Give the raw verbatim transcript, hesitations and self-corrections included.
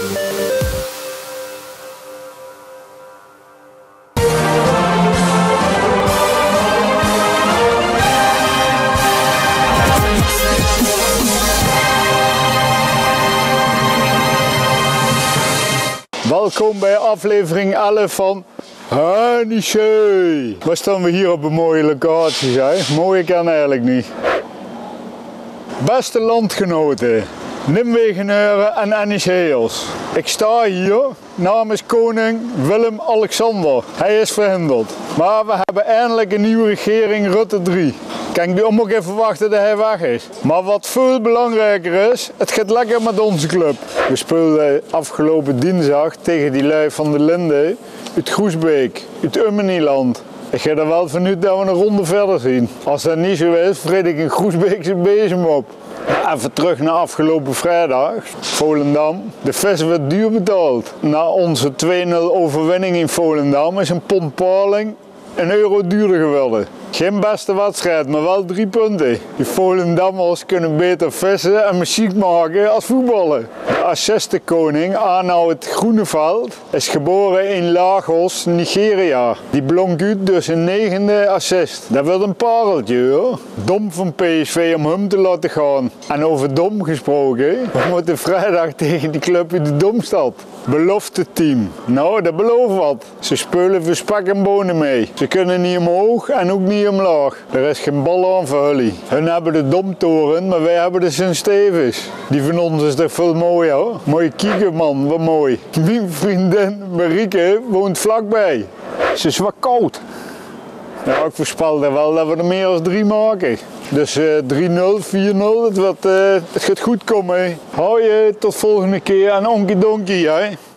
Welkom bij aflevering elf van Hennischee. We staan we hier op een mooie locatie, hè? Mooie kan eigenlijk niet. Beste landgenoten, Nimwegenaren en Hennischeeërs. Ik sta hier namens koning Willem-Alexander. Hij is verhinderd. Maar we hebben eindelijk een nieuwe regering Rutte drie. Kan ik nu ook even wachten dat hij weg is. Maar wat veel belangrijker is, het gaat lekker met onze club. We speelden afgelopen dinsdag tegen die lui van de Linde uit Groesbeek, uit Ummeniland. Ik ga er wel vanuit dat we een ronde verder zien. Als dat niet zo is, vreet ik een Groesbeekse bezem op. Even terug naar afgelopen vrijdag, Volendam. De vis werd duur betaald. Na onze twee nul overwinning in Volendam is een pond paling een euro duurder geworden. Geen beste wedstrijd, maar wel drie punten. Die Volendammers kunnen beter vissen en muziek maken als voetballen. De assistenkoning Arnoud Groeneveld is geboren in Lagos, Nigeria. Die blonk uit dus een negende assist. Dat wordt een pareltje hoor. Dom van P S V om hem te laten gaan. En over Dom gesproken, we moeten vrijdag tegen die club in de Domstad. Belofte team. Nou, dat belooft wat. Ze spelen voor spek en bonen mee. Ze kunnen niet omhoog en ook niet omlaag. Er is geen bal aan voor jullie. Hun hebben de Domtoren, maar wij hebben de Sint-Stevens. Die van ons is toch veel mooier hoor. Mooie kieken man, wat mooi. Mijn vriendin Marieke woont vlakbij. Ze is wat koud. Ja, ik voorspelde wel dat we er meer dan drie maken. Dus uh, drie nul, vier nul, het, wordt, uh, het gaat goed komen. Hou je, tot volgende keer en onkie donkie hè.